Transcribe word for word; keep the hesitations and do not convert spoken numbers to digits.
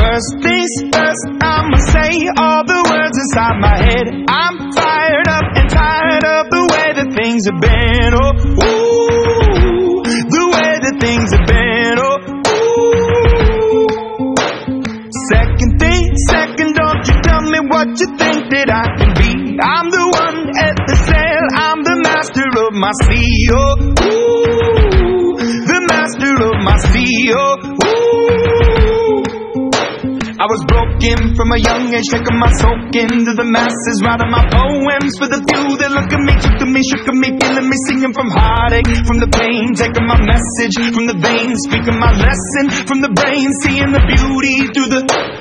First things first, I'ma say all the words inside my head. I'm fired up and tired of the way that things have been. Oh, ooh, the way that things have been. Oh, ooh. Second thing, second, don't you tell me what you think that I can be. I'm the one at the sail, I'm the master of my sea. Oh, ooh, the master of my sea. Oh, ooh. I was broken from a young age, taking my soak into the masses, writing my poems for the few that look at me, took to me, shook at me, feeling me, singing from heartache, from the pain, taking my message from the veins, speaking my lesson from the brain, seeing the beauty through the